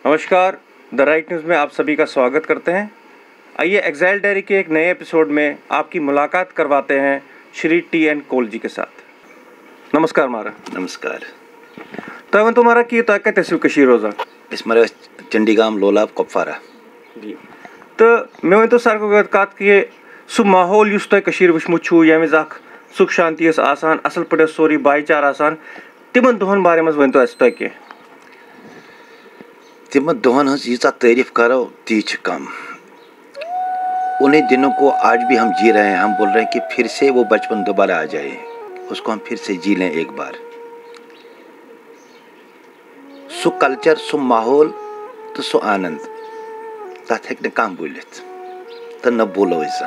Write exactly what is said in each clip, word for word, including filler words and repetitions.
नमस्कार, the right news में आप सभी का स्वागत करते हैं। आइए एक्साइल डायरी के एक नए एपिसोड में आपकी मुलाकात करवाते हैं श्री टी एन कोल जी के साथ। नमस्कार मारा। नमस्कार। तो तुम्हारा की तो क्या तस्वीर कशीर रोजा इस मरे चंडीगाम लोलाब कुपवारा जी। तो मैं तो सर को कत कि सह माहौल तुम कशीर वुचमुत ये सुख शांति आसान असल पे सोरी भाईचार आसान तिमन दोहन बारे में वन तो तुम कह तिम दोहन हज यीचा तारीफ करो ती कम। उन्हीं दिनों को आज भी हम जी रहे हैं। हम बोल रहे हैं कि फिर से वो बचपन दोबारा आ जाए, उसको हम फिर से जी लें एक बार। सु कल्चर, सु माहौल तो सु आनंद तथ हेक कम बोलित तो न बोलो ऐसा।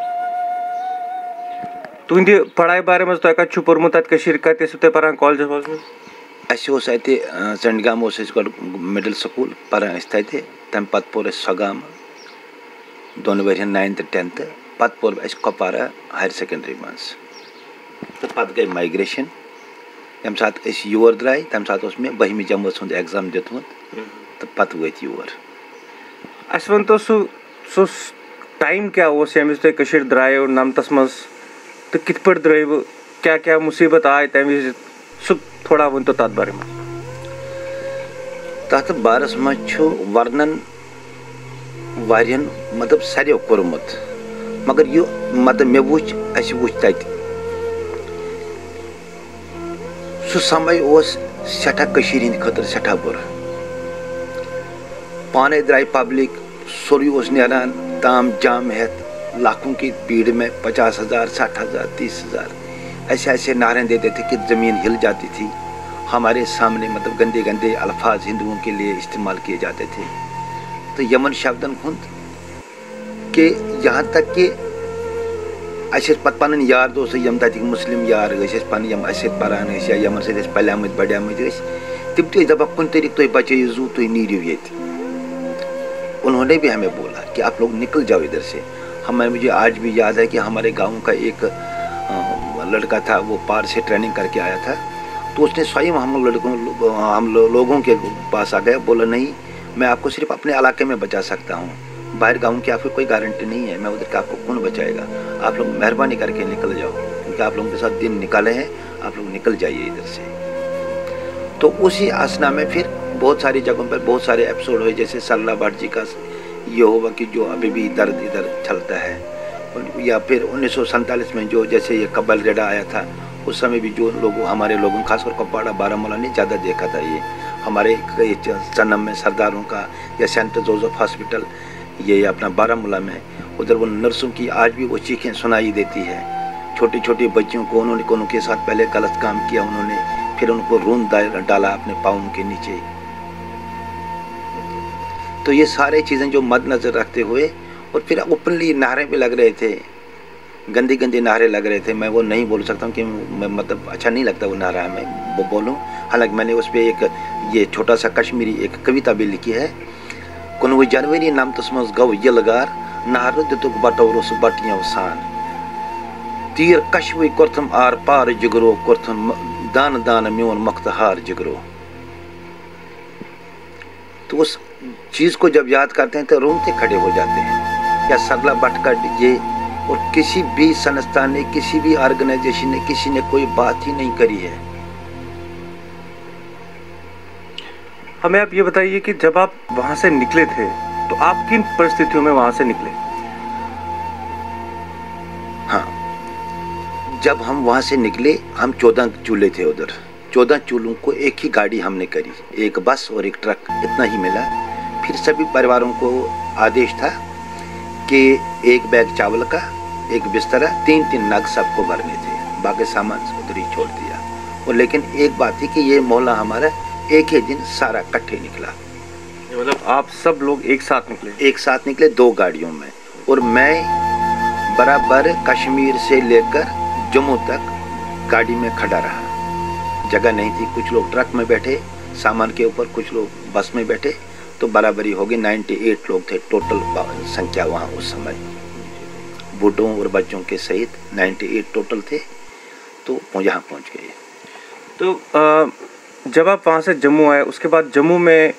तुंद पढ़ाई बारे में तुम कत पोर्मुत कत पान कॉलेज में अत चंडगाम मिडल स्कूल पान तथे तम पत पोर सगाम दोन वन नाइन्थ टेंथ पत पोर कुपवारा हायर सेकेंडरी मज तो पत गई माइग्रेशन। तम सात योर द्राय तम सात मे बहमी जमात सुंद एग्जाम दितमुत तो पत वत योर। अस वन तो सु सु टाइम क्या यम तुम द्राय नमतस मज तो कित पे द्रव क्या क्या मुसीबत आय तम वज सु थोड़ा वन तो तथ बारे में तथ बारस मज वर्णन वारियन मतलब सारो कोर्मुत मगर यो मतलब मे वुच अस वुच तत सु समय सठा कशीर हिंद खतर सठा बुर। पाने द्राय पब्लिक सोरी नान ताम जाम हेत लाखों की भीड़ में पचास हजार साठ हजार तीस हजार ऐसे ऐसे नारे देते थे कि ज़मीन हिल जाती थी। हमारे सामने मतलब गंदे गंदे अल्फाज हिंदुओं के लिए इस्तेमाल किए जाते थे। तो यमन शब्दन खुंद के यहाँ तक कि अस पत पन यार दोस्त यम तक मुस्लिम यार पन यम अस पान या यमन सत पलियाम बढ़ियाम तिम तो दपा कुन तरीक तुम बचो जू तुम नीरियो ये। उन्होंने भी हमें बोला कि आप लोग निकल जाओ इधर से। हमें मुझे आज भी याद है कि हमारे गाँव का एक लड़का था, वो पार से ट्रेनिंग करके आया था। तो उसने स्वयं हम लड़कों हम लोगों के पास आ गया, बोला नहीं मैं आपको सिर्फ अपने इलाके में बचा सकता हूँ, बाहर गाँव की आपको कोई गारंटी नहीं है, मैं उधर का आपको कौन बचाएगा। आप लोग मेहरबानी करके निकल जाओ, क्योंकि आप लोगों के साथ दिन निकाले हैं, आप लोग निकल जाइए इधर से। तो उसी आसना में फिर बहुत सारी जगहों पर बहुत सारे एपिसोड हुए, जैसे सल्ला भट्ट जी का ये हुआ कि जो अभी भी दर्द इधर चलता है, या फिर उन्नीस सौ सैंतालीस में जो जैसे ये कबल रेडा आया था, उस समय भी जो लोग हमारे लोगों खासकर कुपवाड़ा बारामूला ने ज़्यादा देखा था। ये हमारे जन्म में सरदारों का या सेंट जोसेफ हॉस्पिटल ये अपना बारामूला में, उधर वो नर्सों की आज भी वो चीखें सुनाई देती है। छोटी छोटी बच्चियों को उन्होंने उनके साथ पहले गलत काम किया, उन्होंने फिर उनको रूम डाला अपने पाँव के नीचे। तो ये सारे चीज़ें जो मद्देनजर रखते हुए, और फिर ओपनली नारे भी लग रहे थे, गंदी गंदी नारे लग रहे थे। मैं वो नहीं बोल सकता हूँ कि मैं मतलब अच्छा नहीं लगता वो नारा मैं वो बोलूँ। हालांकि मैंने उस पर एक ये छोटा सा कश्मीरी एक कविता भी लिखी है। कुनवु जनवरी नाम तस्मस गौ यलगार नार दितुक बटौरुस बटियों सान तीर कशवी कुर्थम आर पार जिगरो कुर्थम दान दान म्योन मख्तहार जिगरो। तो उस चीज़ को जब याद करते हैं तो रोंगटे खड़े हो जाते हैं। या सरला भट्ट का ये, और किसी भी संस्था ने, किसी भी ऑर्गेनाइजेशन ने, किसी ने कोई बात ही नहीं करी है। हमें आप ये बताइए कि जब आप वहां से निकले थे तो आप किन परिस्थितियों में वहां से निकले? हाँ, जब हम वहां से निकले, हम चौदह चूल्हे थे उधर। चौदह चूल्हों को एक ही गाड़ी हमने करी, एक बस और एक ट्रक, इतना ही मिला। फिर सभी परिवारों को आदेश था कि एक बैग चावल का, एक बिस्तरा, तीन तीन नग सबको भरने थे, बाकी सामान उधर ही छोड़ दिया। और लेकिन एक बात थी कि ये मोहल्ला हमारा एक ही दिन सारा इकट्ठे निकला। मतलब आप सब लोग एक साथ निकले? एक साथ निकले दो गाड़ियों में। और मैं बराबर कश्मीर से लेकर जम्मू तक गाड़ी में खड़ा रहा। जगह नहीं थी, कुछ लोग ट्रक में बैठे सामान के ऊपर, कुछ लोग बस में बैठे, तो बराबरी हो गई। अट्ठानवे लोग थे टोटल संख्या वहाँ उस समय, बूढ़ों और बच्चों के सहित अट्ठानवे टोटल थे। तो यहाँ पहुँच गए। तो आ, जब आप वहाँ से जम्मू आए, उसके बाद जम्मू में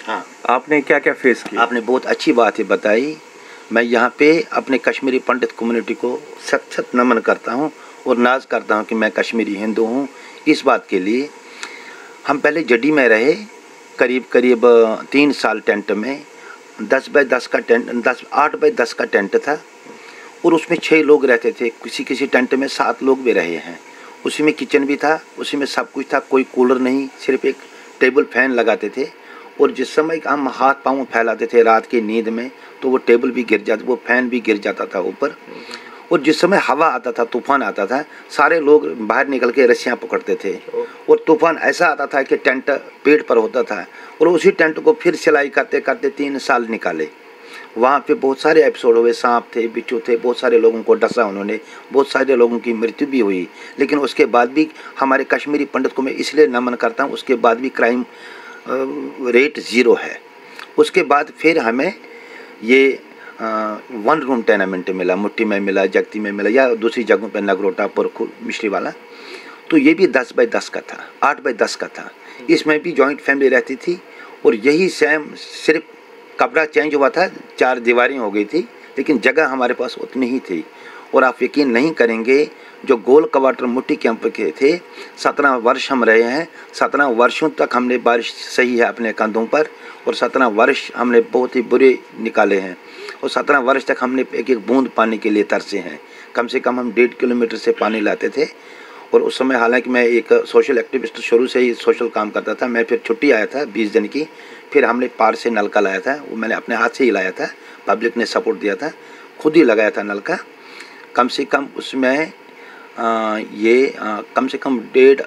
हाँ, आपने क्या क्या फेस किया? आपने बहुत अच्छी बात है बताई। मैं यहाँ पे अपने कश्मीरी पंडित कम्युनिटी को सत सत नमन करता हूँ और नाज करता हूँ कि मैं कश्मीरी हिंदू हूँ। इस बात के लिए हम पहले जडी में रहे करीब करीब तीन साल टेंट में। दस बाय दस का टेंट, दस आठ बाय दस का टेंट था और उसमें छः लोग रहते थे। किसी किसी टेंट में सात लोग भी रहे हैं। उसी में किचन भी था, उसी में सब कुछ था। कोई कूलर नहीं, सिर्फ एक टेबल फैन लगाते थे। और जिस समय हम हाथ पाँव फैलाते थे रात की नींद में तो वो टेबल भी गिर जाता, वो फैन भी गिर जाता था ऊपर। और जिस समय हवा आता था, तूफान आता था, सारे लोग बाहर निकल के रस्सियाँ पकड़ते थे। और तूफान ऐसा आता था कि टेंट पेड़ पर होता था और उसी टेंट को फिर सिलाई करते करते तीन साल निकाले। वहाँ पे बहुत सारे एपिसोड हुए, सांप थे, बिच्छू थे, बहुत सारे लोगों को डसा उन्होंने, बहुत सारे लोगों की मृत्यु भी हुई। लेकिन उसके बाद भी हमारे कश्मीरी पंडित को मैं इसलिए नमन करता हूँ, उसके बाद भी क्राइम रेट ज़ीरो है। उसके बाद फिर हमें ये आ, वन रूम टेनामेंट मिला, मुट्ठी में मिला, जगती में मिला या दूसरी जगहों पर नगरोटा, पुरखुर, मिश्री वाला। तो ये भी दस बाई दस का था, आठ बाई दस का था। इसमें भी जॉइंट फैमिली रहती थी और यही सेम, सिर्फ कपड़ा चेंज हुआ था, चार दीवारें हो गई थी, लेकिन जगह हमारे पास उतनी ही थी। और आप यकीन नहीं करेंगे, जो गोल क्वार्टर मुट्ठी कैंप के थे, सत्रह वर्ष हम रहे हैं। सत्रह वर्षों तक हमने बारिश सही है अपने कंधों पर और सत्रह वर्ष हमने बहुत ही बुरे निकाले हैं। और सत्रह वर्ष तक हमने एक एक बूंद पानी के लिए तरसे हैं। कम से कम हम डेढ़ किलोमीटर से पानी लाते थे। और उस समय हालांकि मैं एक सोशल एक्टिविस्ट, शुरू से ही सोशल काम करता था। मैं फिर छुट्टी आया था बीस दिन की, फिर हमने पार से नलका लाया था, वो मैंने अपने हाथ से ही लाया था, पब्लिक ने सपोर्ट दिया था, खुद ही लगाया था नलका। कम से कम उसमें आ, ये आ, कम से कम डेढ़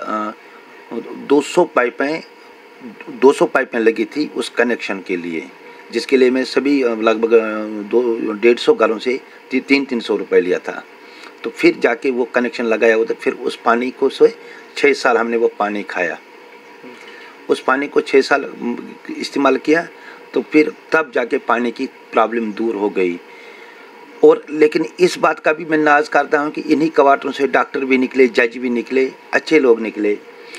दो सौ पाइपें दो सौ पाइपें लगी थी उस कनेक्शन के लिए, जिसके लिए मैं सभी लगभग दो डेढ़ सौ घरों से ती, तीन तीन सौ रुपये लिया था। तो फिर जाके वो कनेक्शन लगाया उधर। फिर उस पानी को से छः साल हमने वो पानी खाया। उस पानी को छः साल इस्तेमाल किया तो फिर तब जाके पानी की प्रॉब्लम दूर हो गई। और लेकिन इस बात का भी मैं नाज करता हूँ कि इन्हीं क्वार्टरों से डॉक्टर भी निकले, जज भी निकले, अच्छे लोग निकले।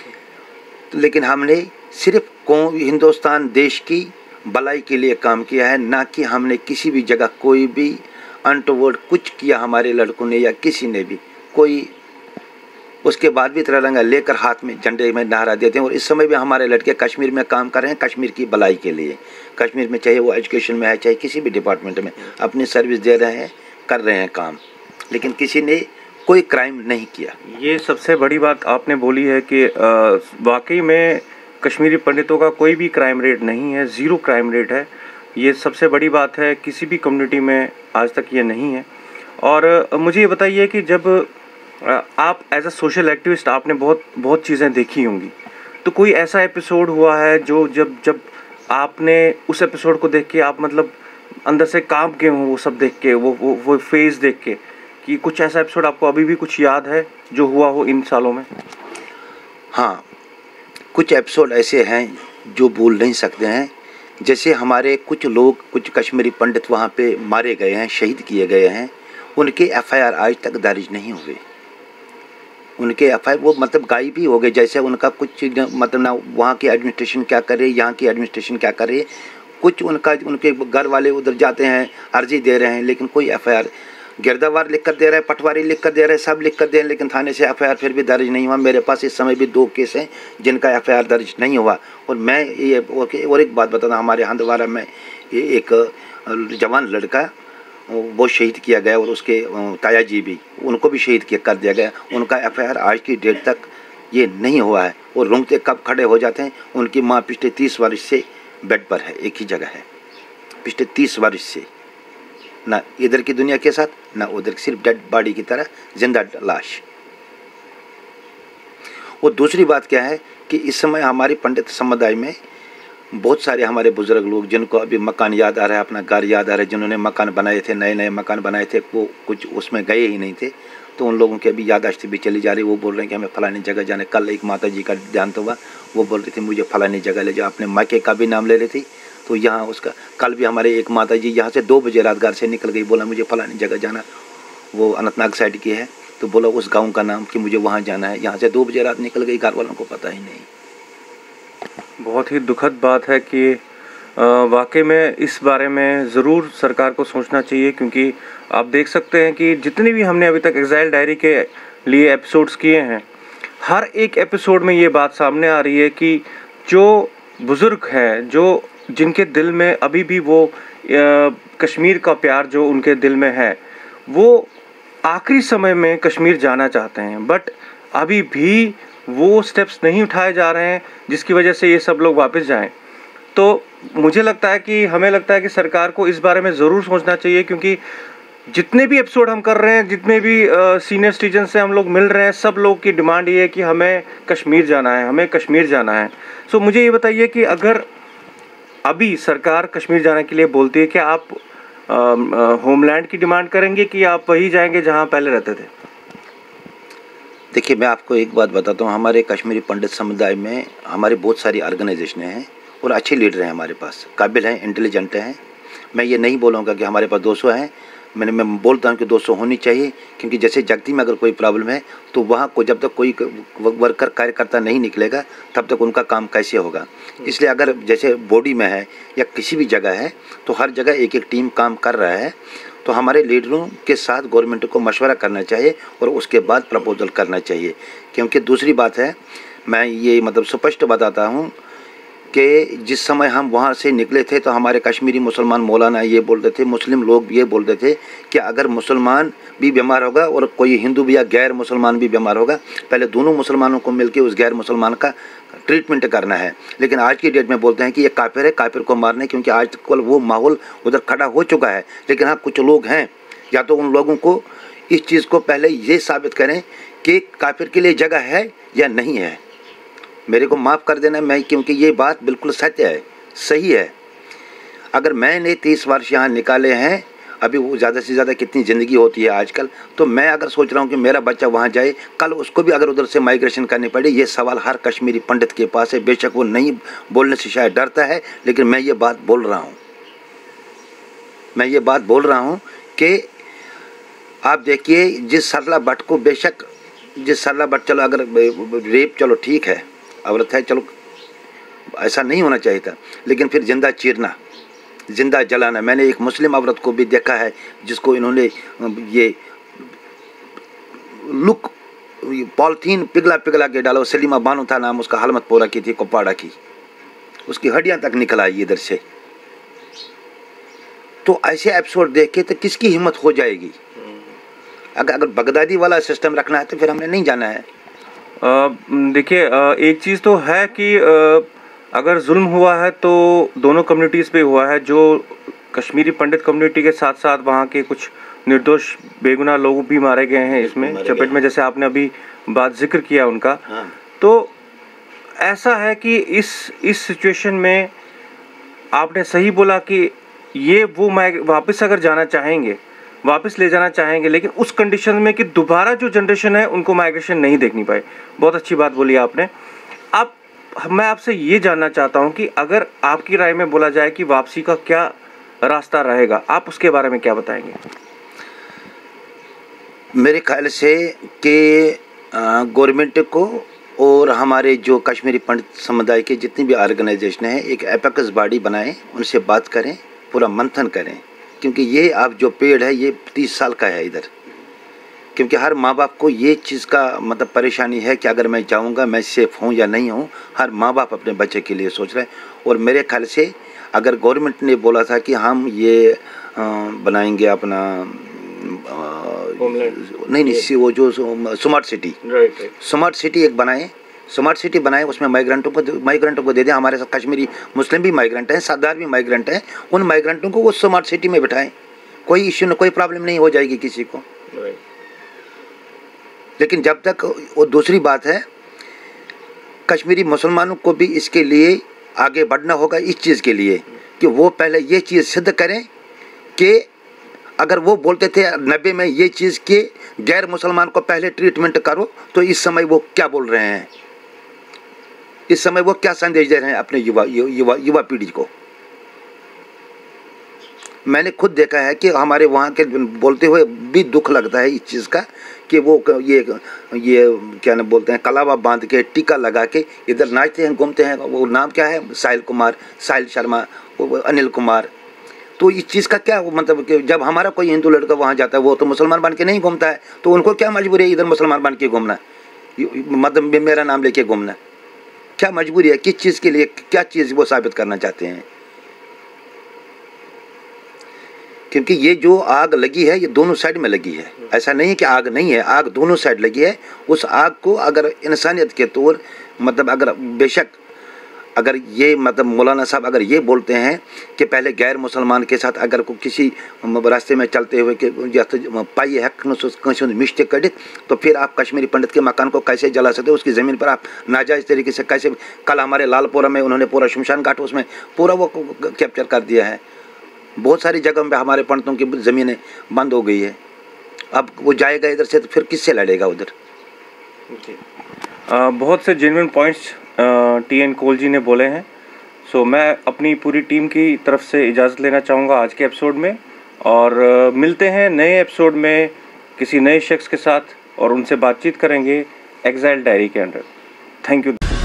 तो लेकिन हमने सिर्फ कौम हिंदुस्तान देश की भलाई के लिए काम किया है, ना कि हमने किसी भी जगह कोई भी अनटोवर्ड कुछ किया हमारे लड़कों ने या किसी ने भी। कोई उसके बाद भी तिरंगा लेकर हाथ में झंडे में नारा देते हैं। और इस समय भी हमारे लड़के कश्मीर में काम कर रहे हैं, कश्मीर की भलाई के लिए। कश्मीर में चाहे वो एजुकेशन में है, चाहे किसी भी डिपार्टमेंट में अपनी सर्विस दे रहे हैं, कर रहे हैं काम। लेकिन किसी ने कोई क्राइम नहीं किया। ये सबसे बड़ी बात आपने बोली है कि वाकई में कश्मीरी पंडितों का कोई भी क्राइम रेट नहीं है, ज़ीरो क्राइम रेट है। ये सबसे बड़ी बात है, किसी भी कम्युनिटी में आज तक ये नहीं है। और मुझे ये बताइए कि जब आप एज अ सोशल एक्टिविस्ट आपने बहुत बहुत चीज़ें देखी होंगी, तो कोई ऐसा एपिसोड हुआ है जो जब जब आपने उस एपिसोड को देख के आप मतलब अंदर से कांप गए हों, वो सब देख के, वो वो वो फेस देख के, कि कुछ ऐसा एपिसोड आपको अभी भी कुछ याद है जो हुआ हो इन सालों में? हाँ, कुछ एपिसोड ऐसे हैं जो भूल नहीं सकते हैं। जैसे हमारे कुछ लोग, कुछ कश्मीरी पंडित वहाँ पे मारे गए हैं, शहीद किए गए हैं। उनके एफ आई आर आज तक दर्ज नहीं हुए। उनके एफ आई आर वो मतलब गायब ही हो गए। जैसे उनका कुछ मतलब ना वहाँ की एडमिनिस्ट्रेशन क्या करे, यहाँ की एडमिनिस्ट्रेशन क्या करे। कुछ उनका उनके घर वाले उधर जाते हैं, अर्जी दे रहे हैं, लेकिन कोई एफ आई आर, गिरदावार लिख कर दे रहे हैं, पटवारी लिख कर दे रहे हैं, सब लिख कर दे रहे हैं, लेकिन थाने से एफ आई आर फिर भी दर्ज नहीं हुआ। मेरे पास इस समय भी दो केस हैं जिनका एफ आई आर दर्ज नहीं हुआ। और मैं ये और एक बात बताना, हमारे हंदवाड़ा में एक जवान लड़का वो शहीद किया गया और उसके ताया जी भी, उनको भी शहीद किया कर दिया गया। उनका एफ आई आर आज की डेट तक ये नहीं हुआ है। और रोंगटे कब खड़े हो जाते हैं। उनकी माँ पिछले तीस वर्ष से बेड पर है, एक ही जगह है, पिछले तीस वर्ष से, ना इधर की दुनिया के साथ ना उधर, सिर्फ डेड बॉडी की तरह जिंदा लाश। और दूसरी बात क्या है कि इस समय हमारे पंडित समुदाय में बहुत सारे हमारे बुजुर्ग लोग जिनको अभी मकान याद आ रहा है, अपना घर याद आ रहा है, जिन्होंने मकान बनाए थे, नए नए मकान बनाए थे, वो कुछ उसमें गए ही नहीं थे, तो उन लोगों की अभी याददाश्त भी चली जा रही। वो बोल रहे हैं कि हमें फलानी जगह जाने। कल एक माता जी का ध्यान तो हुआ, वो बोल रही थी मुझे फलानी जगह ले जाओ, अपने मायके का भी नाम ले रही थी। तो यहाँ उसका कल भी हमारे एक माता जी यहाँ से दो बजे रात घर से निकल गई, बोला मुझे फलानी जगह जाना, वो अनंतनाग साइड की है, तो बोला उस गांव का नाम कि मुझे वहाँ जाना है। यहाँ से दो बजे रात निकल गई, घर वालों को पता ही नहीं। बहुत ही दुखद बात है कि वाकई में इस बारे में ज़रूर सरकार को सोचना चाहिए, क्योंकि आप देख सकते हैं कि जितने भी हमने अभी तक एग्जाइल डायरी के लिए एपिसोड्स किए हैं, हर एक एपिसोड में ये बात सामने आ रही है कि जो बुज़ुर्ग हैं, जो जिनके दिल में अभी भी वो आ, कश्मीर का प्यार जो उनके दिल में है, वो आखिरी समय में कश्मीर जाना चाहते हैं, बट अभी भी वो स्टेप्स नहीं उठाए जा रहे हैं जिसकी वजह से ये सब लोग वापस जाएं। तो मुझे लगता है कि हमें लगता है कि सरकार को इस बारे में ज़रूर सोचना चाहिए, क्योंकि जितने भी एपिसोड हम कर रहे हैं, जितने भी सीनियर सिटीजन से हम लोग मिल रहे हैं, सब लोग की डिमांड ये है कि हमें कश्मीर जाना है, हमें कश्मीर जाना है। सो मुझे ये बताइए कि अगर अभी सरकार कश्मीर जाने के लिए बोलती है, क्या आप होमलैंड की डिमांड करेंगे कि आप वही जाएंगे जहां पहले रहते थे? देखिए, मैं आपको एक बात बताता हूँ, हमारे कश्मीरी पंडित समुदाय में हमारे बहुत सारी ऑर्गेनाइजेशनें हैं और अच्छे लीडर हैं, हमारे पास काबिल हैं, इंटेलिजेंट हैं। मैं ये नहीं बोलूँगा कि हमारे पास दो सौ हैं, मैंने मैं बोलता हूँ कि दो सौ होनी चाहिए, क्योंकि जैसे जगती में अगर कोई प्रॉब्लम है तो वहाँ को जब तक कोई वर्कर कार्यकर्ता नहीं निकलेगा तब तक उनका काम कैसे होगा। इसलिए अगर जैसे बॉडी में है या किसी भी जगह है तो हर जगह एक एक टीम काम कर रहा है, तो हमारे लीडरों के साथ गवर्नमेंट को मशवरा करना चाहिए और उसके बाद प्रपोजल करना चाहिए। क्योंकि दूसरी बात है, मैं ये मतलब स्पष्ट बताता हूँ कि जिस समय हम वहाँ से निकले थे तो हमारे कश्मीरी मुसलमान मौलाना ये बोलते थे, मुस्लिम लोग ये बोलते थे कि अगर मुसलमान भी बीमार होगा और कोई हिंदू भी या गैर मुसलमान भी बीमार होगा, पहले दोनों मुसलमानों को मिलकर उस गैर मुसलमान का ट्रीटमेंट करना है। लेकिन आज की डेट में बोलते हैं कि ये काफिर है, काफिर को मारना है, क्योंकि आजकल वो माहौल उधर खड़ा हो चुका है। लेकिन हाँ, कुछ लोग हैं, या तो उन लोगों को इस चीज़ को पहले ये साबित करें कि काफिर के लिए जगह है या नहीं है। मेरे को माफ़ कर देना, मैं क्योंकि ये बात बिल्कुल सत्य है, सही है। अगर मैंने तीस वर्ष यहाँ निकाले हैं, अभी वो ज़्यादा से ज़्यादा कितनी ज़िंदगी होती है आजकल, तो मैं अगर सोच रहा हूँ कि मेरा बच्चा वहाँ जाए, कल उसको भी अगर उधर से माइग्रेशन करनी पड़े, ये सवाल हर कश्मीरी पंडित के पास है। बेशक वो नहीं बोलने से शायद डरता है, लेकिन मैं ये बात बोल रहा हूँ मैं ये बात बोल रहा हूँ कि आप देखिए, जिस सरला भट्ट को, बेशक जिस सरला भट्ट, चलो अगर रेप चलो ठीक है, औरत है, चलो ऐसा नहीं होना चाहिए था, लेकिन फिर जिंदा चीरना, जिंदा जलाना। मैंने एक मुस्लिम औरत को भी देखा है जिसको इन्होंने ये लुक पॉलिथीन पिघला पिघला के डाला। सलीमा बानो था नाम उसका, हलमतपोरा की थी, कुपवाड़ा की, उसकी हड्डियां तक निकल आई इधर से। तो ऐसे एपिसोड देख के तो किसकी हिम्मत हो जाएगी? अगर अगर बगदादी वाला सिस्टम रखना है तो फिर हमने नहीं जाना है। देखिए, एक चीज़ तो है कि अगर जुल्म हुआ है तो दोनों कम्युनिटीज़ पे हुआ है। जो कश्मीरी पंडित कम्युनिटी के साथ साथ वहाँ के कुछ निर्दोष बेगुनाह लोग भी मारे गए हैं इसमें चपेट में, जैसे आपने अभी बात जिक्र किया उनका। हाँ। तो ऐसा है कि इस इस सिचुएशन में आपने सही बोला कि ये वो वापस अगर जाना चाहेंगे, वापस ले जाना चाहेंगे, लेकिन उस कंडीशन में कि दोबारा जो जनरेशन है उनको माइग्रेशन नहीं देखनी पाए। बहुत अच्छी बात बोली आपने। अब मैं आपसे ये जानना चाहता हूँ कि अगर आपकी राय में बोला जाए कि वापसी का क्या रास्ता रहेगा, आप उसके बारे में क्या बताएंगे? मेरे ख्याल से कि गवर्नमेंट को और हमारे जो कश्मीरी पंडित समुदाय के जितनी भी ऑर्गेनाइजेशन हैं, एक एपेक्स बॉडी बनाएं, उनसे बात करें, पूरा मंथन करें। क्योंकि ये आप जो पेड़ है ये तीस साल का है इधर। क्योंकि हर माँ बाप को ये चीज़ का मतलब परेशानी है कि अगर मैं जाऊँगा मैं सेफ हूँ या नहीं हूँ। हर माँ बाप अपने बच्चे के लिए सोच रहे हैं। और मेरे ख्याल से अगर गवर्नमेंट ने बोला था कि हम ये आ, बनाएंगे अपना नहीं नहीं वो जो स्मार्ट सिटी, स्मार्ट सिटी एक बनाए, स्मार्ट सिटी बनाए, उसमें माइग्रेंटों को माइग्रेंटों को दे दें। हमारे साथ कश्मीरी मुस्लिम भी माइग्रेंट हैं, सरदार भी माइग्रेंट हैं, उन माइग्रेंटों को वो स्मार्ट सिटी में बिठाएं। कोई इश्यू न, कोई प्रॉब्लम नहीं हो जाएगी किसी को। लेकिन जब तक, वो दूसरी बात है, कश्मीरी मुसलमानों को भी इसके लिए आगे बढ़ना होगा, इस चीज़ के लिए कि वो पहले ये चीज़ सिद्ध करें कि अगर वो बोलते थे नब्बे में ये चीज़ के गैर मुसलमान को पहले ट्रीटमेंट करो, तो इस समय वो क्या बोल रहे हैं, इस समय वो क्या संदेश दे रहे हैं अपने युवा युवा युवा पीढ़ी को। मैंने खुद देखा है कि हमारे वहाँ के बोलते हुए भी दुख लगता है इस चीज़ का कि वो ये ये क्या ना बोलते हैं, कलावा बांध के टीका लगा के इधर नाचते हैं, घूमते हैं। वो नाम क्या है, साहिल कुमार, साहिल शर्मा, अनिल कुमार। तो इस चीज़ का क्या मतलब कि जब हमारा कोई हिंदू लड़का वहाँ जाता है वो तो मुसलमान बन के नहीं घूमता है, तो उनको क्या मजबूरी है इधर मुसलमान बन के घूमना, मतलब मेरा नाम लेके घूमना, क्या मजबूरी है, किस चीज़ के लिए, क्या चीज़ वो साबित करना चाहते हैं? क्योंकि ये जो आग लगी है ये दोनों साइड में लगी है, ऐसा नहीं है कि आग नहीं है, आग दोनों साइड लगी है। उस आग को अगर इंसानियत के तौर मतलब अगर बेशक अगर ये मतलब मौलाना साहब अगर ये बोलते हैं कि पहले गैर मुसलमान के साथ अगर को किसी रास्ते में चलते हुए कि पाई है मिस्टेक कर, तो फिर आप कश्मीरी पंडित के मकान को कैसे जला सकते हो, उसकी ज़मीन पर आप नाजायज़ तरीके से कैसे, कल हमारे लालपुरा में उन्होंने पूरा शमशान घाट उसमें पूरा वो कैप्चर कर दिया है। बहुत सारी जगह में हमारे पंडितों की ज़मीनें बंद हो गई है, अब वो जाएगा इधर से तो फिर किससे लड़ेगा उधर? बहुत से genuine points T N Kaul ji ने बोले हैं। सो मैं अपनी पूरी टीम की तरफ से इजाज़त लेना चाहूँगा आज के एपिसोड में, और uh, मिलते हैं नए एपिसोड में किसी नए शख्स के साथ और उनसे बातचीत करेंगे एक्साइल डायरी के अंडर। Thank you.